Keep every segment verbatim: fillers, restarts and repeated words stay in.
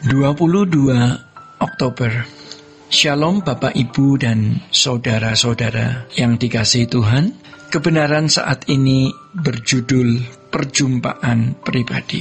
dua puluh dua Oktober. Shalom Bapak Ibu dan saudara-saudara yang dikasihi Tuhan. Kebenaran saat ini berjudul perjumpaan pribadi.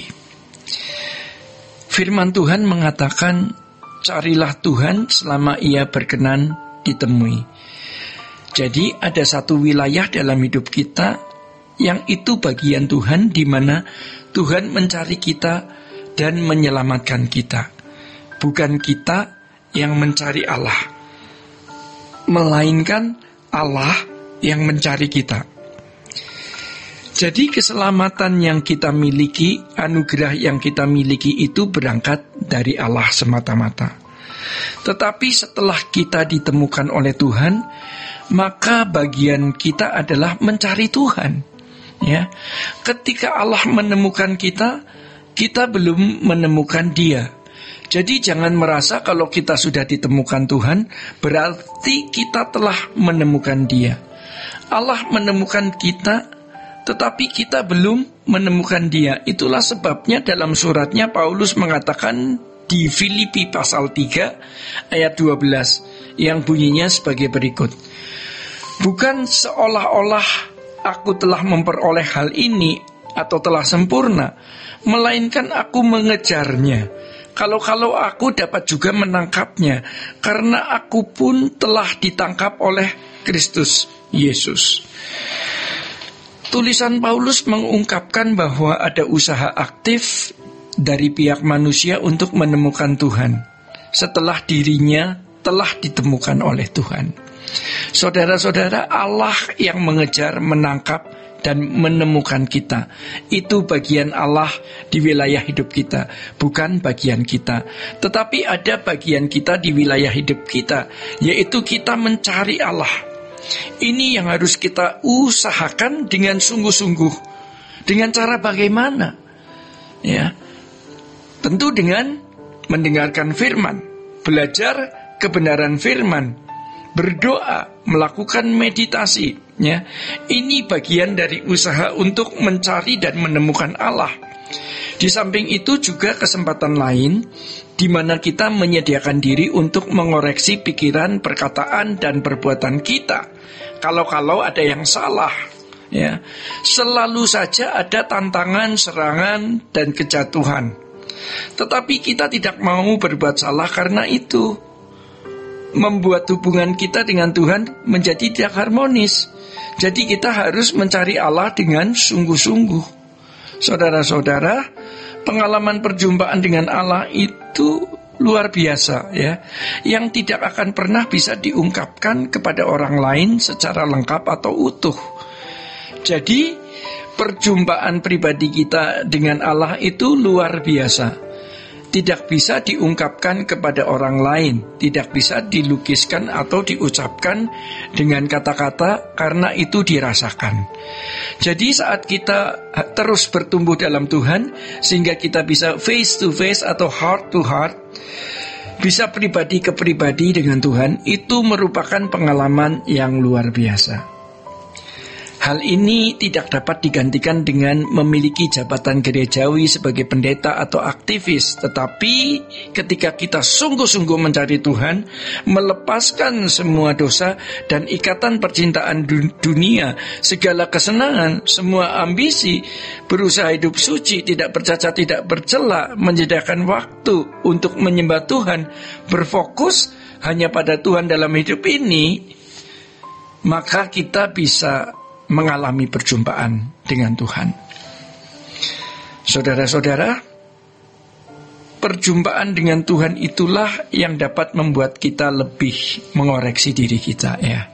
Firman Tuhan mengatakan, carilah Tuhan selama ia berkenan ditemui. Jadi ada satu wilayah dalam hidup kita yang itu bagian Tuhan, di mana Tuhan mencari kita dan menyelamatkan kita. Bukan kita yang mencari Allah, melainkan Allah yang mencari kita. Jadi keselamatan yang kita miliki, anugerah yang kita miliki itu berangkat dari Allah semata-mata. Tetapi setelah kita ditemukan oleh Tuhan, maka bagian kita adalah mencari Tuhan. Ya, ketika Allah menemukan kita, kita belum menemukan Dia. Jadi jangan merasa kalau kita sudah ditemukan Tuhan, berarti kita telah menemukan Dia. Allah menemukan kita, tetapi kita belum menemukan Dia. Itulah sebabnya dalam suratnya Paulus mengatakan di Filipi pasal tiga ayat dua belas yang bunyinya sebagai berikut. Bukan seolah-olah aku telah memperoleh hal ini atau telah sempurna, melainkan aku mengejarnya. Kalau-kalau aku dapat juga menangkapnya, karena aku pun telah ditangkap oleh Kristus Yesus. Tulisan Paulus mengungkapkan bahwa ada usaha aktif dari pihak manusia untuk menemukan Tuhan setelah dirinya telah ditemukan oleh Tuhan. Saudara-saudara, Allah yang mengejar, menangkap, dan menemukan kita. Itu bagian Allah di wilayah hidup kita, bukan bagian kita. Tetapi ada bagian kita di wilayah hidup kita, yaitu kita mencari Allah. Ini yang harus kita usahakan dengan sungguh-sungguh. Dengan cara bagaimana? Ya, tentu dengan mendengarkan firman, belajar kebenaran firman, berdoa, melakukan meditasi. Ya, ini bagian dari usaha untuk mencari dan menemukan Allah. Di samping itu juga kesempatan lain di mana kita menyediakan diri untuk mengoreksi pikiran, perkataan, dan perbuatan kita. Kalau-kalau ada yang salah, ya, selalu saja ada tantangan, serangan, dan kejatuhan. Tetapi kita tidak mau berbuat salah karena itu membuat hubungan kita dengan Tuhan menjadi tidak harmonis. Jadi kita harus mencari Allah dengan sungguh-sungguh. Saudara-saudara, pengalaman perjumpaan dengan Allah itu luar biasa, ya, yang tidak akan pernah bisa diungkapkan kepada orang lain secara lengkap atau utuh. Jadi perjumpaan pribadi kita dengan Allah itu luar biasa. Tidak bisa diungkapkan kepada orang lain, tidak bisa dilukiskan atau diucapkan dengan kata-kata karena itu dirasakan. Jadi saat kita terus bertumbuh dalam Tuhan, sehingga kita bisa face to face atau heart to heart, bisa pribadi ke pribadi dengan Tuhan, itu merupakan pengalaman yang luar biasa. Hal ini tidak dapat digantikan dengan memiliki jabatan gerejawi sebagai pendeta atau aktivis. Tetapi ketika kita sungguh-sungguh mencari Tuhan, melepaskan semua dosa dan ikatan percintaan dunia, segala kesenangan, semua ambisi, berusaha hidup suci, tidak bercacat, tidak bercela, menyediakan waktu untuk menyembah Tuhan, berfokus hanya pada Tuhan dalam hidup ini, maka kita bisa mengalami perjumpaan dengan Tuhan. Saudara-saudara, perjumpaan dengan Tuhan itulah yang dapat membuat kita lebih mengoreksi diri kita, ya.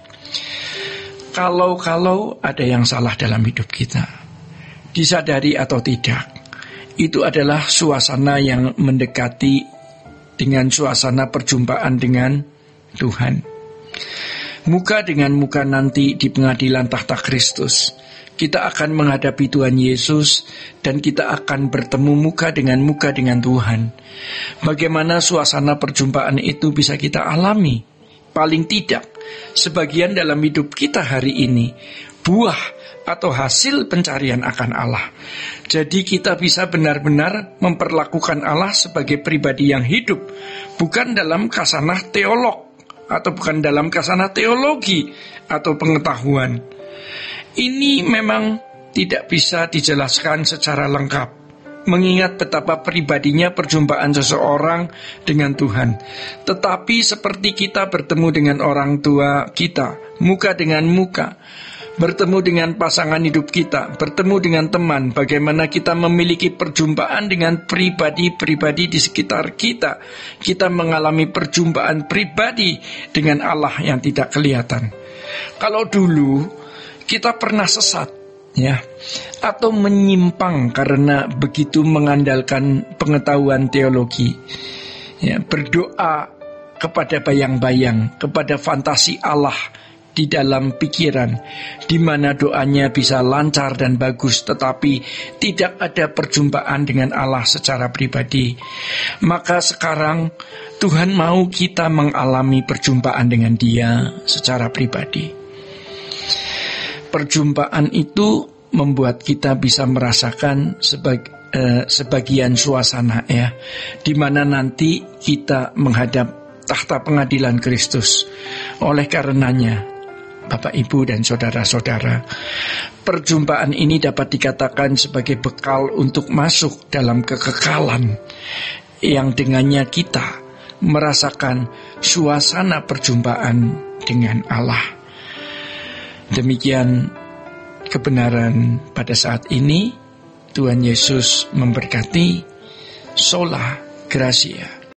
Kalau-kalau ada yang salah dalam hidup kita, disadari atau tidak, itu adalah suasana yang mendekati dengan suasana perjumpaan dengan Tuhan. Muka dengan muka nanti di pengadilan tahta Kristus, kita akan menghadapi Tuhan Yesus dan kita akan bertemu muka dengan muka dengan Tuhan. Bagaimana suasana perjumpaan itu bisa kita alami? Paling tidak, sebagian dalam hidup kita hari ini, buah atau hasil pencarian akan Allah. Jadi kita bisa benar-benar memperlakukan Allah sebagai pribadi yang hidup, bukan dalam kasanah teolog, atau bukan dalam kasanah teologi atau pengetahuan. Ini memang tidak bisa dijelaskan secara lengkap, mengingat betapa pribadinya perjumpaan seseorang dengan Tuhan. Tetapi seperti kita bertemu dengan orang tua kita, muka dengan muka, bertemu dengan pasangan hidup kita, bertemu dengan teman, bagaimana kita memiliki perjumpaan dengan pribadi-pribadi di sekitar kita. Kita mengalami perjumpaan pribadi dengan Allah yang tidak kelihatan. Kalau dulu kita pernah sesat, ya, atau menyimpang karena begitu mengandalkan pengetahuan teologi, ya, berdoa kepada bayang-bayang, kepada fantasi Allah di dalam pikiran, di mana doanya bisa lancar dan bagus, tetapi tidak ada perjumpaan dengan Allah secara pribadi. Maka sekarang Tuhan mau kita mengalami perjumpaan dengan Dia secara pribadi. Perjumpaan itu membuat kita bisa merasakan sebag, eh, sebagian suasana, ya, di mana nanti kita menghadap tahta pengadilan Kristus. Oleh karenanya, Bapak, Ibu, dan saudara-saudara, perjumpaan ini dapat dikatakan sebagai bekal untuk masuk dalam kekekalan yang dengannya kita merasakan suasana perjumpaan dengan Allah. Demikian kebenaran pada saat ini. Tuhan Yesus memberkati. Sola Gracia.